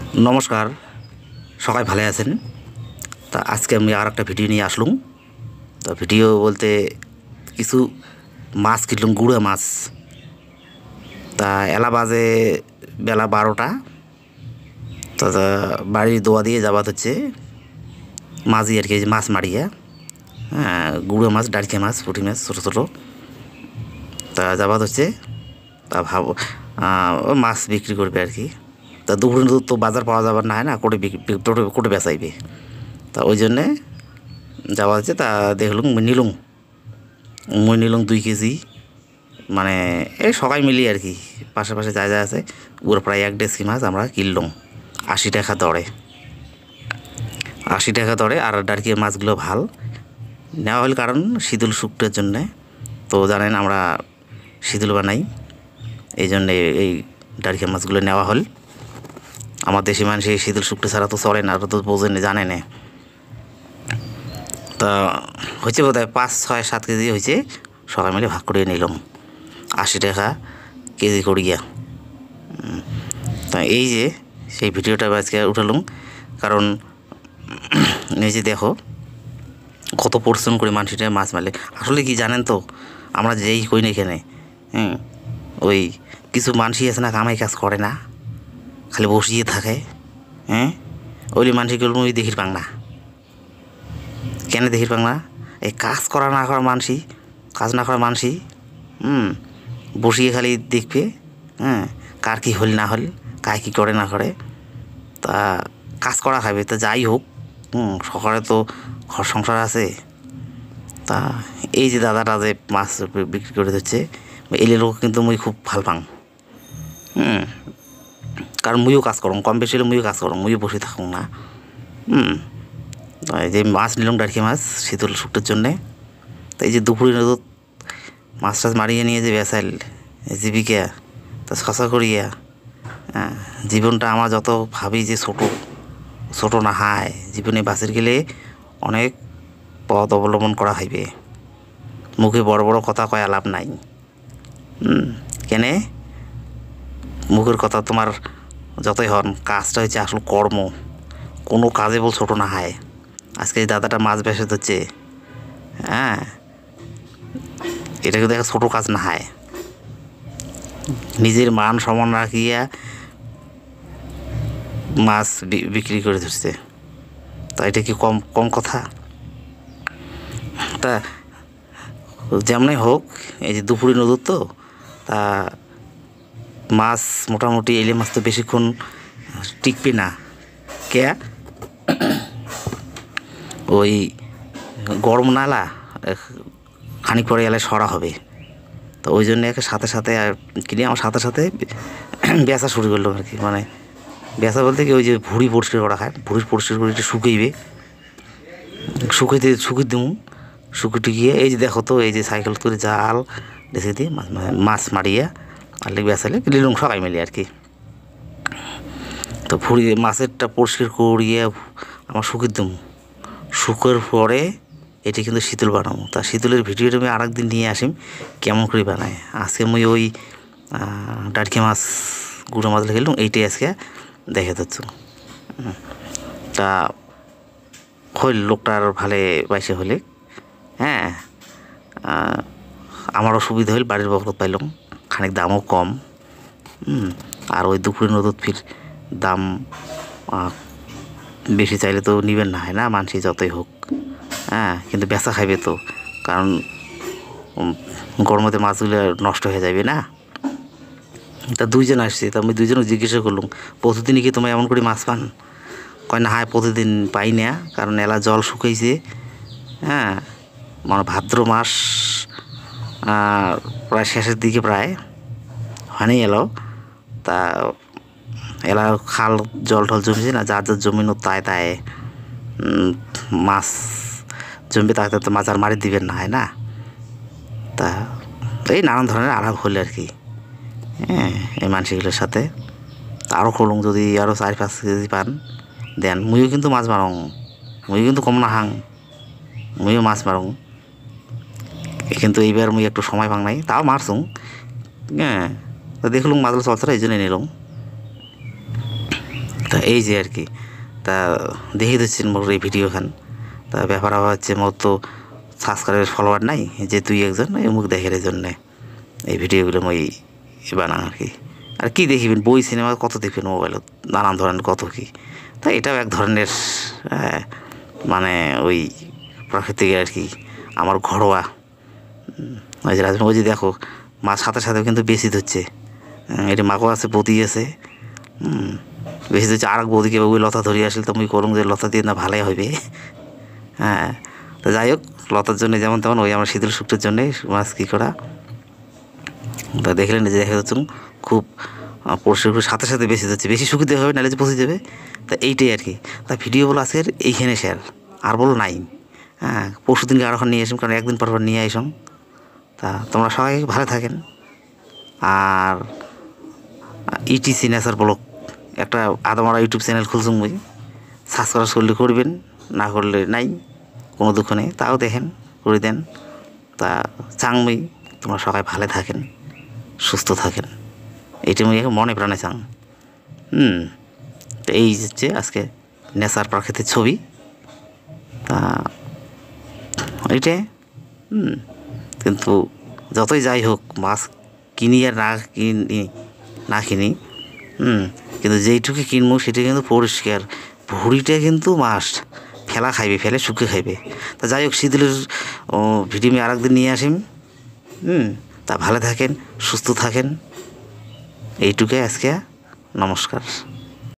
নমস্কার, সবাই ভালো আছেন। তা আজকে আমি আর একটা ভিডিও নিয়ে আসলাম। তো ভিডিও বলতে কিছু মাছ কিনলাম, গুঁড়া মাছ। তা এলা বাজে বেলা 12টা। তা বাড়ির দোয়া দিয়ে যাবাত হচ্ছে মাঝি আর কি, মাছ মারিয়া। হ্যাঁ, গুঁড়ো মাছ, ডাড়কে মাছ, পুঁটি মাছ ছোটো ছোটো। তা যাবাত হচ্ছে, তা ভাবো মাছ বিক্রি করবে আর কি। তা দুপুরে তো বাজার পাওয়া যাবার না, হয় না, কোটে বেচাইবে। তা ওই জন্যে যাওয়া হচ্ছে। তা দেখলুম নিলুম 2 কেজি, মানে এই সবাই মিলিয়ে আর কি, পাশাপাশি যা আছে ওর প্রায় 1.5 মাছ আমরা কিনলাম 80 টাকা দরে। 80 টাকা দরে। আর ডারকির মাছগুলো ভাল নেওয়া হল, কারণ শীতল শুক্তের জন্যে। তো জানেন আমরা শীতল বানাই, এই জন্যে এই ডারকির মাছগুলো নেওয়া হল। আমার দেশি মানুষ এই শীতল শুক্ত ছাড়া তো চলে না, তো বোঝেন, জানে না। তা হয়েছে বোধ হয় 5, 6, 7 কেজি হয়েছে। সবাই মিলে ভাগ করে নিলাম 80 টাকা কেজি করিয়া। তা এই যে সেই ভিডিওটা আজকে উঠালাম, কারণ নিজে দেখো কত পরিশ্রম করে মানুষটা মাছ মারলে। আসলে কি জানেন তো, আমরা যেই কই না এখানে, ওই কিছু মানুষই আছে না, কামাই কাজ করে না, খালি বসিয়ে থাকে। ওইলি মানুষগুলো ওই দেখির পাং না। কেন দেখির পাং না? এই কাজ করা না করা মানসি, কাজ না করা মানসি বসিয়ে খালি দেখবে, কার কী হল না হল, কায় কী করে না করে। তা কাজ করা খাবে। তা যাই হোক, সকালে তো ঘর সংসার আছে। তা এই যে দাদাটা যে মাছ বিক্রি করে দিচ্ছে, এলে লোক কিন্তু মুই খুব ভাল পাং। কারণ মুইও কাজ করুম, কম বেশি হলে মুইও কাজ করুম, মুইও বসে থাকুম না। এই যে মাছ নিলাম, ডারকি মাছ, শীতল শুক্তের জন্যে। তো এই যে দুপুরে রোদ মাছ টাছ মারিয়ে নিয়ে যে বেসাইল জীবিকা, তা সচা করিয়া জীবনটা আমার যত ভাবি যে ছোটো না হায়, জীবনে বাঁচের গেলে অনেক পথ অবলম্বন করা হইবে। মুখে বড় বড় কথা কয়া লাভ নাই। কেনে মুখের কথা তোমার যতই হন, কাজটা হচ্ছে আসল কর্ম। কোনো কাজে বল ছোটো না হয়। আজকে এই দাদাটা মাছ বেসে হচ্ছে, এটা কিন্তু একটা ছোটো কাজ না হয়। নিজের মান সম্মান রাখিয়া মাছ বিক্রি করে ধরছে। তা এটা কি কম কথা? তা যেমনই হোক, এই যে দুপুরে নদীর তো, তা মাছ মোটামুটি এলে মাছ তো বেশিক্ষণ টিকবে না। কে ওই গরম নালা খানিক পরে এলে সরা হবে। তো ওই জন্য সাথে সাথে কিনে আমার সাথে সাথে বেচা শুরু করলো আর কি। মানে বেচা বলতে কি, ওই যে ভুঁড়ি পরিষ্কার করা হয়, ভুঁড়ি পরিষ্কার করে একটু শুকাইবে, শুকিয়ে দেবো। শুকিয়ে টুকিয়ে এই যে দেখো তো, এই যে সাইকেল করে জাল দেখে দিয়ে মাছ মারিয়া আর বেচালে লিলুম সবাই মিলে আর কি। তো ভুঁড়ি মাছেরটা পরিষ্কার করিয়ে আমার শুকিয়ে দেবো। শুকোর পরে এটি কিন্তু শীতল বানাবো। তা শীতলের ভিডিওটা আমি আর একদিন নিয়ে আসিম কেমন করে বানায়। আজকে আমি ওই ডারকি মাছ, গুঁড়ো মাছ খেলাম, এইটাই আজকে দেখে দিচ্ছ। তা হইল লোকটার ভালে বাইসে হলে, আমারও সুবিধা হইল, বাড়ির বকরত পাইলাম, খানিক দামও কম। আর ওই দুপুরে নদত ফির দাম বেশি চাইলে তো নিবেন না, হয় না, মানসি যতই হোক। কিন্তু বেচা খাইবে তো, কারণ গরমতে মাছগুলো নষ্ট হয়ে যাবে না। তা 2 জন আসছে। তা আমি 2 জনকে জিজ্ঞাসা করলাম, প্রতিদিনই কি তোমার এমন করে মাছ পান? কয় না, প্রতিদিন পাই না, কারণ এলা জল শুকাইছে। মানে ভাদ্র মাস প্রায় শেষের দিকে, প্রায় হয়নি এলো। তা এলা খাল জল টল জমেছে না, যার জমিন তাই মাছ জমবে, তাই তো মাছ আর মারি দিবেন না, হয় না। তা এই নানান ধরনের আলাপ হলে আর কি, এই মানুষগুলোর সাথে। আরও করলুম, যদি আরও 4-5 কেজি পান দেন, মুইও কিন্তু মাছ মারং, মুই কিন্তু কম না হাং, মুইও মাছ মারং। কিন্তু এইবার মুই একটু সময় পাং নাই, তাও মারছুং। তো দেখলুম মাছগুলো চলছে, এই জন্যই নিলাম। তা এই যে আর কি তা দেখে দিচ্ছেন মোর এই ভিডিওখান তা ব্যাপার হচ্ছে মোর তো সাবস্ক্রাইবার ফলোয়ার নাই যে তুই একজন এই মুখ দেখের জন্যে এই ভিডিওগুলো মই বানান আর কি। আর কি দেখিবেন বই সিনেমা কত দেখবেন মোবাইলত নানান ধরনের কত কি। তা এটাও এক ধরনের মানে ওই প্রাকৃতিক আর কি আমার ঘরোয়া ওই যে রাজমা ওই যে দেখো মাছ সাথে সাথেও কিন্তু বেশি ধরছে। এটা মাকও আছে বৌদি আছে বেশি ধরছে আর এক বৌদিকে ওই লতা ধরিয়ে আসলে তো মুই করুন যে লতা দিয়ে না ভালোই হবে। হ্যাঁ তো যাই হোক লতার জন্য যেমন তেমন ওই আমার শীতল শুক্রের জন্যে মাছ কী করা তা দেখলেন যে দেখা যাচ্ছে খুব পরিষ্কার সাথে সাথে বেশি যাচ্ছে বেশি শুকিয়ে হবে নাহলে যে পচে যাবে। তা এইটাই আর কি তা ভিডিও বলো আজকের এইখানে শেয়ার আর বলো নাই। হ্যাঁ পরশু দিনকে আর নিয়ে আসুন কারণ একদিন পর নিয়ে আসুন। তা তোমরা সবাই ভালো থাকেন। আর e.t.c নেচার ব্লগ একটা আদমারা ইউটিউব চ্যানেল খুলছুম মুই সাবস্ক্রাইব করলে করবেন না করলে নাই কোনো দুঃখ নেই তাও দেখেন করে দেন। তা চাংমুই তোমরা সবাই ভালো থাকেন সুস্থ থাকেন এইটা মুই মনে প্রাণে চাং। তো এই হচ্ছে আজকে নেচার প্রাকৃতিক ছবি তা এইটাই কিন্তু যতই যাই হোক মাছ কিনি আর না কিনি কিন্তু যেইটুকু কিনবো সেটা কিন্তু পরিষ্কার ভুঁড়িটা কিন্তু মাছ ফেলা খাইবে ফেলে শুকে খাইবে। তা যাই হোক শীতলের ভিডিও আমি আর একদিন নিয়ে আসিম। তা ভালো থাকেন সুস্থ থাকেন এইটুকুই আজকে নমস্কার।